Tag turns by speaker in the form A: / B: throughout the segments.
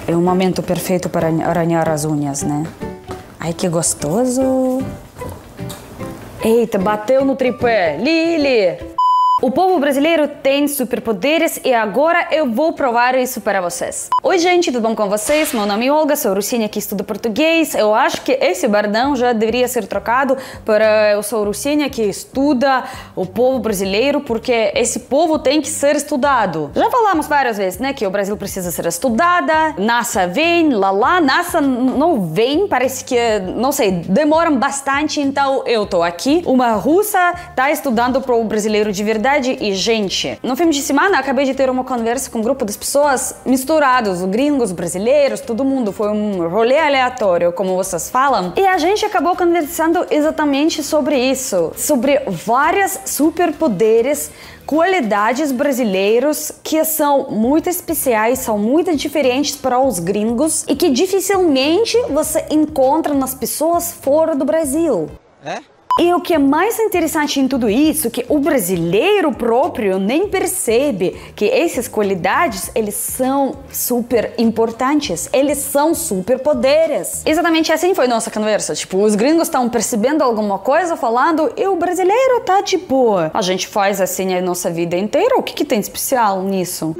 A: É o momento perfeito para arranhar as unhas, né? Ai, que gostoso! Eita, bateu no tripé! Lili! O povo brasileiro tem superpoderes e agora eu vou provar isso para vocês. Oi gente, tudo bom com vocês? Meu nome é Olga, sou russinha que estuda português. Eu acho que esse bordão já deveria ser trocado para eu sou russinha que estuda o povo brasileiro, porque esse povo tem que ser estudado. Já falamos várias vezes, né, que o Brasil precisa ser estudada. NASA vem, NASA não vem, parece que, não sei, demoram bastante, então eu tô aqui. Uma russa tá estudando para o brasileiro de verdade. E, gente, no fim de semana acabei de ter uma conversa com um grupo das pessoas misturados, gringos, brasileiros, todo mundo. Foi um rolê aleatório, como vocês falam. E a gente acabou conversando exatamente sobre isso. Sobre vários superpoderes, qualidades brasileiros que são muito especiais, são muito diferentes para os gringos e que dificilmente você encontra nas pessoas fora do Brasil. É? E o que é mais interessante em tudo isso, que o brasileiro próprio nem percebe que essas qualidades, eles são super importantes, eles são superpoderes. Exatamente assim foi nossa conversa, tipo, os gringos estão percebendo alguma coisa, falando, e o brasileiro tá tipo, a gente faz assim a nossa vida inteira, o que tem de especial nisso?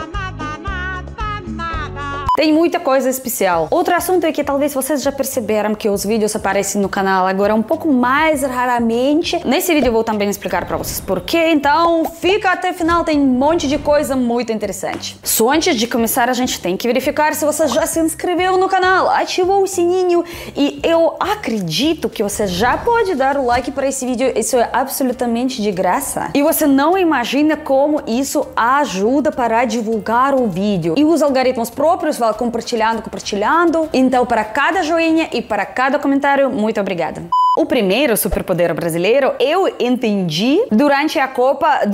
A: Tem muita coisa especial. Outro assunto é que talvez vocês já perceberam que os vídeos aparecem no canal agora um pouco mais raramente. Nesse vídeo eu vou também explicar pra vocês por quê, então fica até o final, tem um monte de coisa muito interessante. Só antes de começar a gente tem que verificar se você já se inscreveu no canal, ativou o sininho e eu acredito que você já pode dar o like para esse vídeo, isso é absolutamente de graça. E você não imagina como isso ajuda para divulgar o vídeo. E os algoritmos próprios compartilhando. Então, para cada joinha e para cada comentário, muito obrigada. O primeiro superpoder brasileiro eu entendi durante a Copa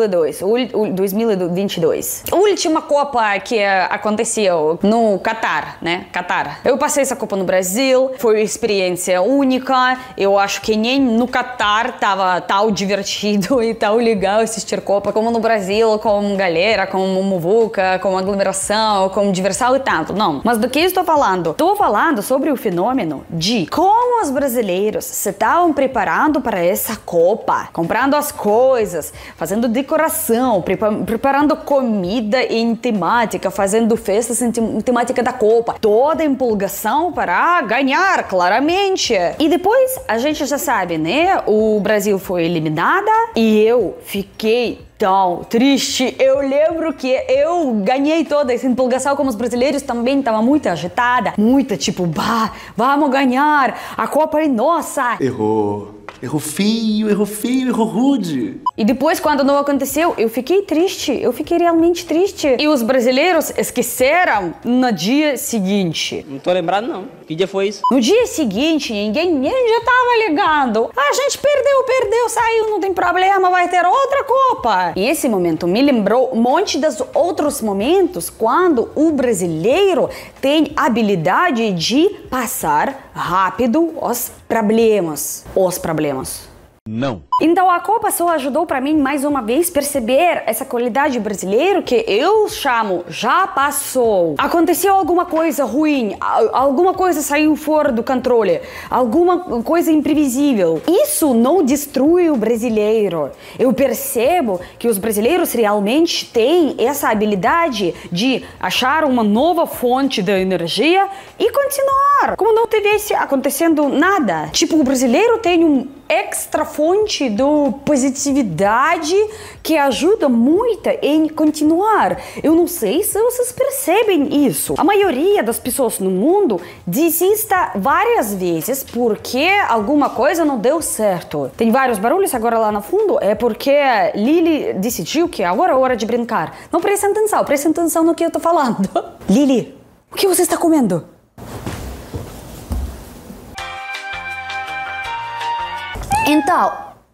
A: 2022. A última Copa que aconteceu no Catar, né? Catar. Eu passei essa Copa no Brasil, foi uma experiência única. Eu acho que nem no Catar tava tão divertido e tão legal assistir Copa como no Brasil, com galera, com muvuca, com aglomeração, com diversão e tanto. Não. Mas do que eu estou falando? Estou falando sobre o fenômeno de como os brasileiros se estavam preparando para essa Copa, comprando as coisas, fazendo decoração, preparando comida em temática, fazendo festas em temática da Copa, toda a empolgação para ganhar, claramente. E depois, a gente já sabe, né? O Brasil foi eliminada e eu fiquei tão triste. Eu lembro que eu ganhei toda essa empolgação, como os brasileiros também estava muito agitada, muita tipo, bah, vamos ganhar, a Copa é nossa. Errou feio, errou rude. E depois, quando não aconteceu, eu fiquei triste, eu fiquei realmente triste. E os brasileiros esqueceram no dia seguinte.
B: Não tô lembrado não, que dia foi isso?
A: No dia seguinte, ninguém já tava ligando. A gente perdeu, saiu, não tem problema, vai ter outra Copa. E esse momento me lembrou um monte dos outros momentos quando o brasileiro tem habilidade de passar rápido os problemas. Não. Então a Copa só ajudou para mim mais uma vez perceber essa qualidade brasileira que eu chamo já passou. Aconteceu alguma coisa ruim, alguma coisa saiu fora do controle, alguma coisa imprevisível. Isso não destrui o brasileiro. Eu percebo que os brasileiros realmente têm essa habilidade de achar uma nova fonte de energia e continuar, como não tivesse acontecendo nada. Tipo, o brasileiro tem um extra fonte de positividade que ajuda muito em continuar. Eu não sei se vocês percebem isso. A maioria das pessoas no mundo desista várias vezes porque alguma coisa não deu certo. Tem vários barulhos agora lá no fundo, é porque Lili decidiu que agora é hora de brincar. Não prestem atenção no que eu tô falando. Lili, o que você está comendo? Então...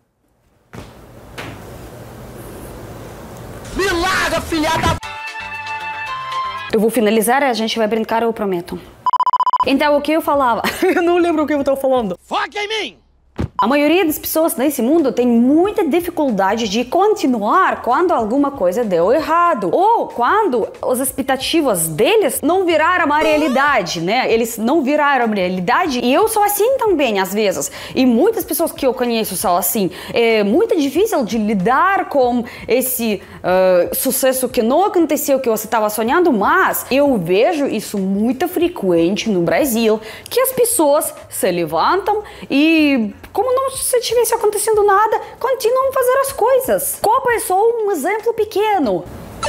A: Me larga, filha da... Eu vou finalizar e a gente vai brincar, eu prometo. Então, o que eu falava? Eu não lembro o que eu tô falando. Foca em mim! A maioria das pessoas nesse mundo tem muita dificuldade de continuar quando alguma coisa deu errado. Ou quando as expectativas deles não viraram uma realidade, né? Eles não viraram uma realidade. E eu sou assim também, às vezes. E muitas pessoas que eu conheço são assim. É muito difícil de lidar com esse sucesso que não aconteceu, que você estava sonhando. Mas eu vejo isso muito frequente no Brasil. Que as pessoas se levantam e... como não se tivesse acontecendo nada, continuam a fazer as coisas. Copa é só um exemplo pequeno.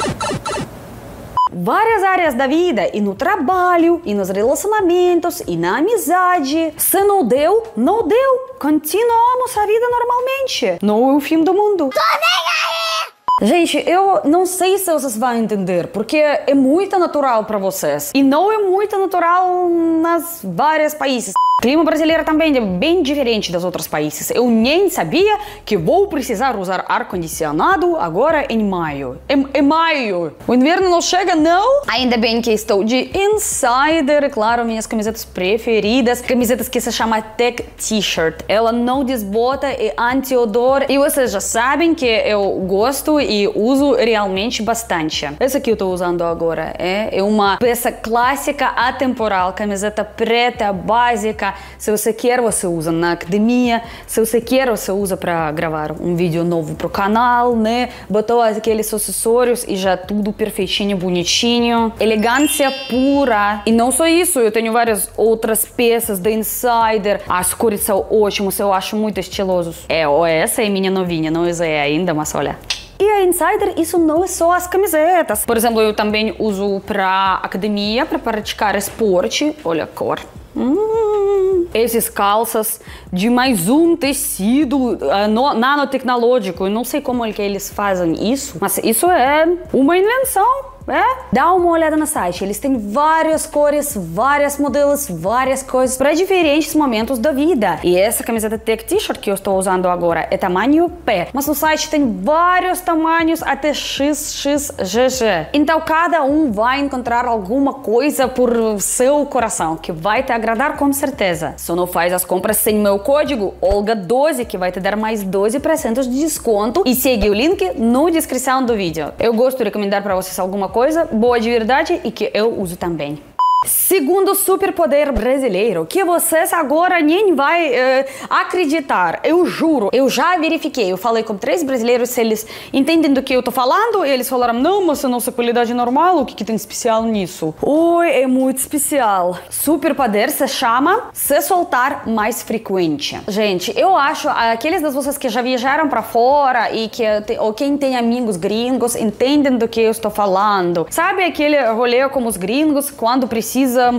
A: Várias áreas da vida, e no trabalho, e nos relacionamentos, e na amizade. Se não deu, não deu. Continuamos a vida normalmente. Não é o fim do mundo. Tô nem aí! Gente, eu não sei se vocês vão entender, porque é muito natural para vocês. E não é muito natural nas vários países. O clima brasileiro também é bem diferente dos outros países. Eu nem sabia que vou precisar usar ar-condicionado agora em maio. É maio! O inverno não chega, não? Ainda bem que estou de insider, claro, minhas camisetas preferidas. Camisetas que se chama Tech T-shirt. Ela não desbota, é anti-odor. E vocês já sabem que eu gosto e uso realmente bastante. Essa que eu estou usando agora é uma peça clássica, atemporal. Camiseta preta, básica. Se você quer, você usa na academia. Se você quer, você usa para gravar um vídeo novo pro canal, né? Botou aqueles acessórios e já tudo perfeitinho, bonitinho. Elegância pura. E não só isso, eu tenho várias outras peças da Insider. As cores são ótimas, eu acho muito estilosos. Essa é minha novinha, não usei ainda, mas olha. E a Insider, isso não é só as camisetas. Por exemplo, eu também uso para academia, para praticar esporte. Olha a cor. Esses calças de mais um tecido nanotecnológico. Eu não sei como é que eles fazem isso, mas isso é uma invenção. Dá uma olhada no site, eles têm várias cores, vários modelos, várias coisas para diferentes momentos da vida. E essa camiseta Tech T-shirt que eu estou usando agora é tamanho P, mas no site tem vários tamanhos até XXGG. Então cada um vai encontrar alguma coisa por seu coração que vai te agradar com certeza. Só não faz as compras sem meu código OLGA12 que vai te dar mais 12% de desconto e segue o link na descrição do vídeo. Eu gosto de recomendar para vocês alguma coisa boa de verdade e que eu uso também. Segundo superpoder brasileiro, que vocês agora nem vai acreditar, eu juro, eu já verifiquei, eu falei com 3 brasileiros se eles entendem do que eu tô falando, e eles falaram, não, mas é nossa qualidade normal, o que tem especial nisso? Oi, é muito especial. Superpoder se chama se soltar mais frequente. Gente, eu acho, aqueles das vocês que já viajaram pra fora e que, ou quem tem amigos gringos, entendem do que eu estou falando. Sabe aquele rolê com os gringos, quando precisam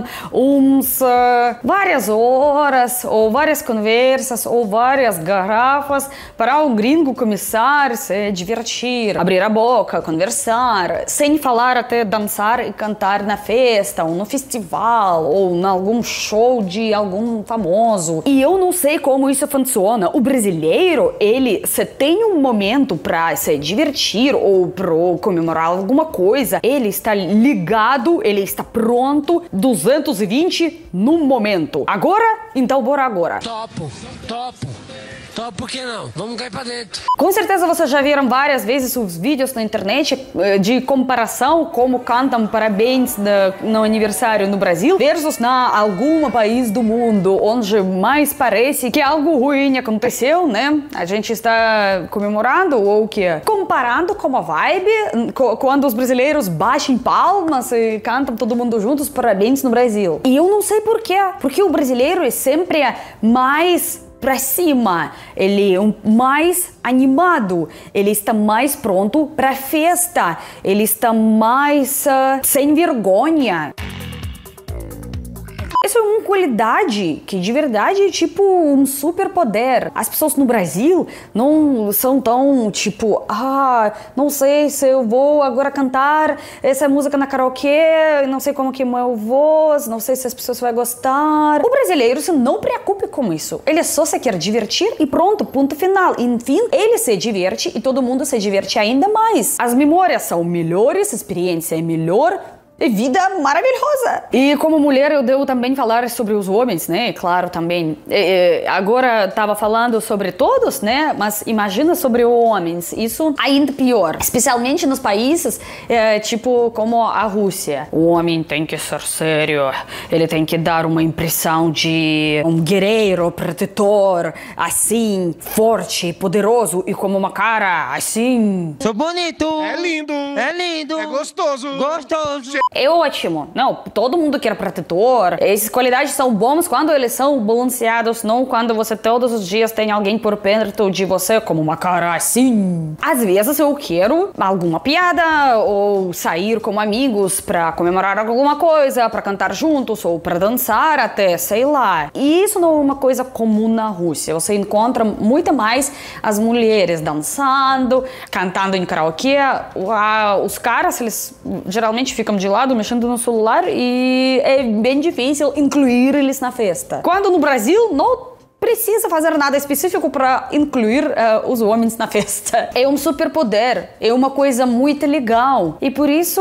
A: várias horas, ou várias conversas, ou várias garrafas para o gringo começar a se divertir, abrir a boca, conversar, sem falar até dançar e cantar na festa, ou no festival, ou em algum show de algum famoso. E eu não sei como isso funciona. O brasileiro, ele se tem um momento para se divertir ou para comemorar alguma coisa, ele está ligado, ele está pronto, 220 no momento. Agora? Então bora agora.
C: Topo, por que não? Vamos cair pra dentro.
A: Com certeza vocês já viram várias vezes os vídeos na internet de comparação como cantam parabéns no aniversário no Brasil versus na algum país do mundo onde mais parece que algo ruim aconteceu, né? A gente está comemorando ou o quê? Comparando com a vibe quando os brasileiros batem palmas e cantam todo mundo juntos parabéns no Brasil. E eu não sei por quê. Porque o brasileiro é sempre mais pra cima, ele é mais animado, ele está mais pronto pra festa, ele está mais sem vergonha. Isso é uma qualidade que de verdade é tipo um superpoder. As pessoas no Brasil não são tão tipo, não sei se eu vou agora cantar essa música na karaokê, não sei como que é meu voz, não sei se as pessoas vão gostar. O brasileiro se não preocupe com isso. Ele só se quer divertir e pronto, ponto final. Enfim, ele se diverte e todo mundo se diverte ainda mais. As memórias são melhores, a experiência é melhor. É vida maravilhosa. E como mulher eu devo também falar sobre os homens, né? Claro, também. Agora estava falando sobre todos, né? Mas imagina sobre os homens. Isso ainda pior. Especialmente nos países tipo como a Rússia. O homem tem que ser sério. Ele tem que dar uma impressão de um guerreiro, protetor, assim, forte, poderoso e com uma cara assim.
D: Sou bonito.
E: É lindo.
D: É lindo.
E: É gostoso.
D: Gostoso.
A: É ótimo. Não, todo mundo quer protetor. Essas qualidades são boas quando eles são balanceados, não quando você todos os dias tem alguém por perto de você como uma cara assim. Às vezes eu quero alguma piada ou sair como amigos pra comemorar alguma coisa, pra cantar juntos ou pra dançar até, sei lá. E isso não é uma coisa comum na Rússia. Você encontra muito mais as mulheres dançando, cantando em karaokê. Os caras, eles geralmente ficam de lado mexendo no celular e é bem difícil incluir eles na festa. Quando no Brasil não precisa fazer nada específico para incluir os homens na festa. É um superpoder, é uma coisa muito legal. E por isso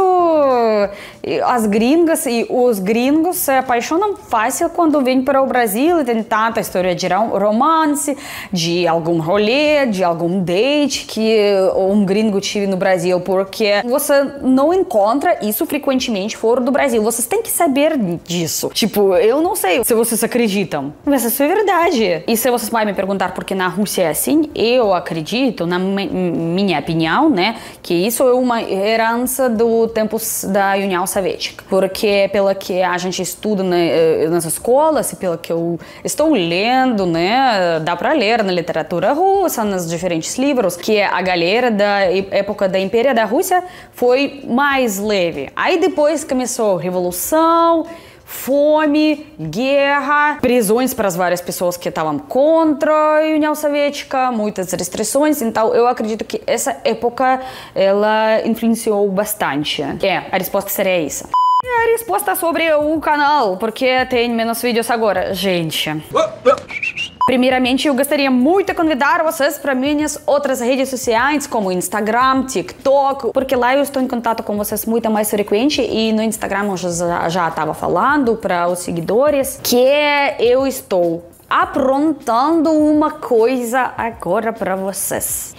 A: as gringas e os gringos se apaixonam fácil quando vêm para o Brasil e tem tanta história de romance, de algum rolê, de algum date que um gringo tive no Brasil, porque você não encontra isso frequentemente fora do Brasil. Vocês têm que saber disso. Tipo, eu não sei se vocês acreditam, mas isso é verdade. E se vocês vão me perguntar por que na Rússia é assim, eu acredito, na minha opinião, né, que isso é uma herança do tempo da União Soviética. Porque pelo que a gente estuda nas escolas e pelo que eu estou lendo, né, dá para ler na literatura russa, nos diferentes livros, que a galera da época da Império da Rússia foi mais leve. Aí depois começou a revolução, fome, guerra, prisões para as várias pessoas que estavam contra a União Soviética, muitas restrições. Então eu acredito que essa época ela influenciou bastante. A resposta seria isso. E a resposta sobre o canal, porque tem menos vídeos agora, gente. Primeiramente, eu gostaria muito de convidar vocês para minhas outras redes sociais, como Instagram, TikTok, porque lá eu estou em contato com vocês muito mais frequente e no Instagram eu já estava falando para os seguidores que eu estou aprontando uma coisa agora para vocês.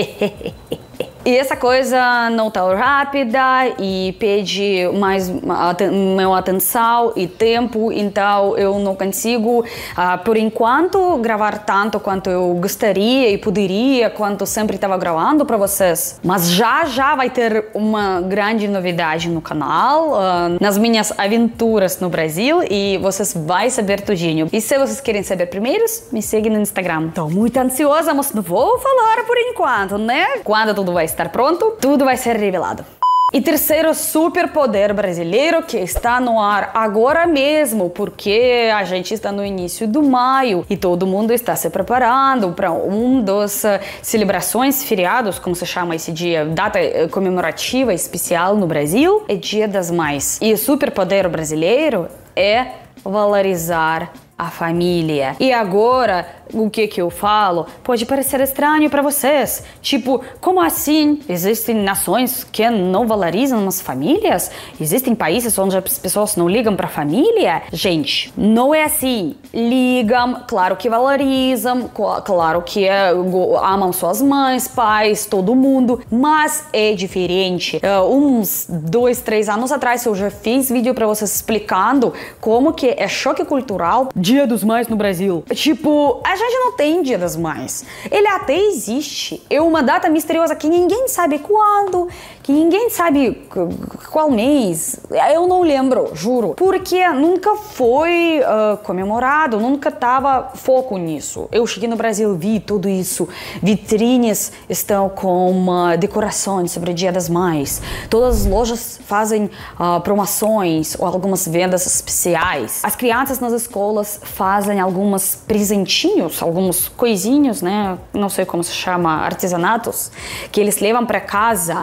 A: E essa coisa não tão rápida e pede mais minha atenção e tempo, então eu não consigo, por enquanto, gravar tanto quanto eu gostaria e poderia, quanto sempre estava gravando para vocês. Mas já vai ter uma grande novidade no canal, nas minhas aventuras no Brasil, e vocês vão saber tudinho. E se vocês querem saber primeiros, me sigam no Instagram. Tô muito ansiosa, mas não vou falar por enquanto, né? Quando tudo vai estar pronto, tudo vai ser revelado. E terceiro superpoder brasileiro que está no ar agora mesmo, porque a gente está no início do maio e todo mundo está se preparando para um das celebrações, feriados, como se chama esse dia, data comemorativa especial no Brasil, é Dia das Mães. E o superpoder brasileiro é valorizar a família. E agora, o que eu falo pode parecer estranho para vocês. Tipo, como assim? Existem nações que não valorizam as famílias? Existem países onde as pessoas não ligam para a família? Gente, não é assim. Ligam, claro que valorizam, claro que amam suas mães, pais, todo mundo, mas é diferente. Uns 2, 3 anos atrás eu já fiz vídeo para vocês explicando como que é choque cultural Dia dos Mães no Brasil. Tipo, a gente não tem Dia das Mães. Ele até existe. É uma data misteriosa que ninguém sabe quando, que ninguém sabe qual mês. Eu não lembro, juro. Porque nunca foi comemorado, nunca tava foco nisso. Eu cheguei no Brasil, vi tudo isso. Vitrines estão com decorações sobre o Dia das Mães. Todas as lojas fazem promoções ou algumas vendas especiais. As crianças nas escolas fazem alguns presentinhos, alguns coisinhos, né? Não sei como se chama, artesanatos, que eles levam para casa. E eu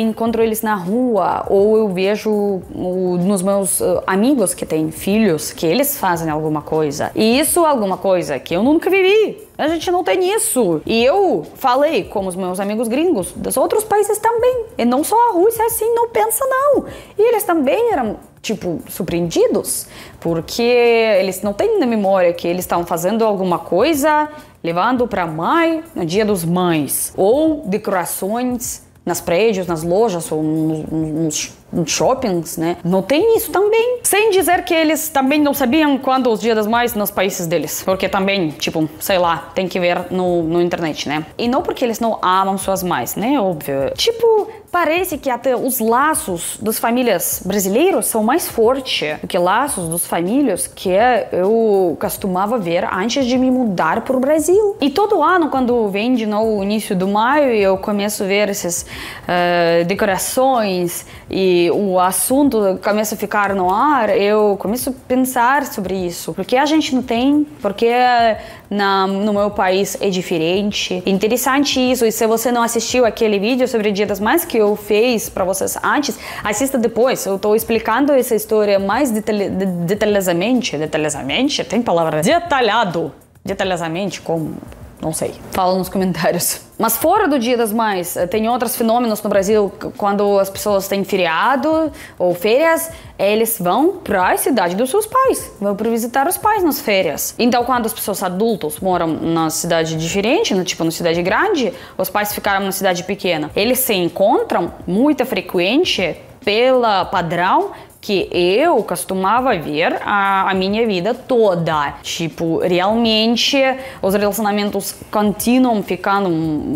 A: encontro eles na rua, ou eu vejo nos meus amigos que têm filhos, que eles fazem alguma coisa. E isso é alguma coisa que eu nunca vivi. A gente não tem isso. E eu falei com os meus amigos gringos dos outros países também. E não só a Rússia assim não pensa não. E eles também eram, tipo, surpreendidos. Porque eles não têm na memória que eles estão fazendo alguma coisa, levando para mãe no Dia dos Mães. Ou decorações nas prédios, nas lojas ou nos shoppings, né? Não tem isso também. Sem dizer que eles também não sabiam quando os Dias das Mães nos países deles. Porque também, tipo, sei lá, tem que ver no internet, né? E não porque eles não amam suas mães, né? Óbvio. Tipo, parece que até os laços das famílias brasileiras são mais fortes do que laços dos famílias que eu costumava ver antes de me mudar para o Brasil. E todo ano, quando vem de novo o início do maio, eu começo a ver essas decorações e o assunto começa a ficar no ar, eu começo a pensar sobre isso. Porque a gente não tem, porque no meu país é diferente. Interessante isso, e se você não assistiu aquele vídeo sobre o Dia das Mães que eu fiz para vocês antes, assista depois. Eu tô explicando essa história mais detalhadamente, tem palavra? Detalhadamente, como... Não sei, fala nos comentários. Mas fora do Dia das Mães, tem outros fenômenos no Brasil. Quando as pessoas têm feriado ou férias, eles vão para a cidade dos seus pais. Vão para visitar os pais nas férias. Então, quando as pessoas adultas moram na cidade diferente, tipo na cidade grande, os pais ficaram na cidade pequena. Eles se encontram muito frequente pela padrão que eu costumava ver a minha vida toda. Tipo, realmente os relacionamentos continuam ficando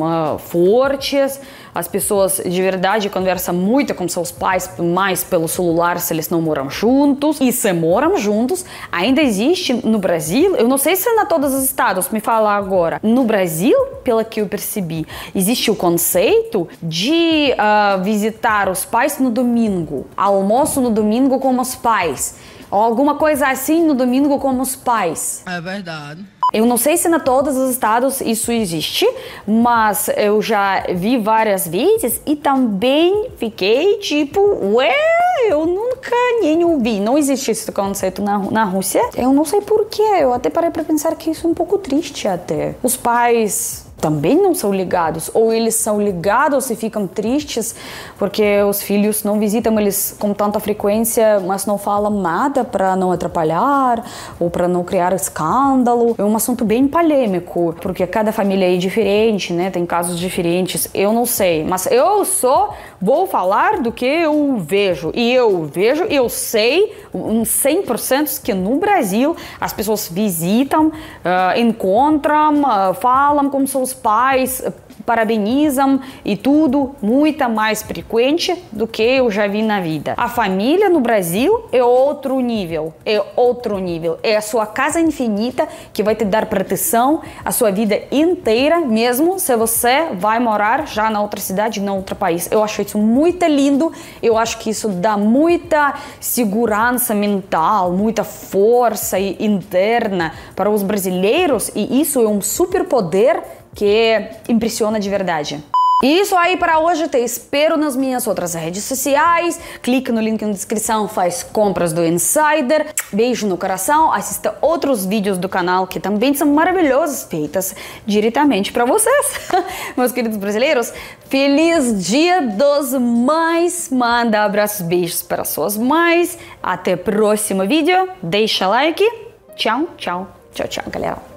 A: fortes. As pessoas de verdade conversam muito com seus pais, mais pelo celular se eles não moram juntos. E se moram juntos, ainda existe no Brasil, eu não sei se é em todos os estados, me fala agora. No Brasil, pelo que eu percebi, existe o conceito de visitar os pais no domingo, almoço no domingo com os pais, ou alguma coisa assim no domingo com os pais.
D: É verdade.
A: Eu não sei se em todos os estados isso existe, mas eu já vi várias vezes e também fiquei tipo, ué, eu nunca nem ouvi. Não existe esse conceito na Rússia. Eu não sei porquê, eu até parei para pensar que isso é um pouco triste até. Os pais também não são ligados, ou eles são ligados e ficam tristes porque os filhos não visitam eles com tanta frequência, mas não falam nada para não atrapalhar ou para não criar escândalo. É um assunto bem polêmico, porque cada família é diferente, né? Tem casos diferentes, eu não sei, mas eu só vou falar do que eu vejo. E eu sei 100% que no Brasil as pessoas visitam, encontram, falam com seus pais, parabenizam e tudo muito mais frequente do que eu já vi na vida. A família no Brasil é outro nível, é a sua casa infinita que vai te dar proteção a sua vida inteira, mesmo se você vai morar já na outra cidade, na outro país. Eu acho isso muito lindo, eu acho que isso dá muita segurança mental, muita força interna para os brasileiros, e isso é um superpoder que impressiona de verdade. E isso aí para hoje, te espero nas minhas outras redes sociais, clica no link na descrição, faz compras do Insider, beijo no coração, assista outros vídeos do canal que também são maravilhosos, feitas diretamente para vocês. Meus queridos brasileiros, feliz Dia dos Mães, manda abraços, beijos para suas mães, até o próximo vídeo, deixa like, tchau, tchau, tchau, tchau, galera.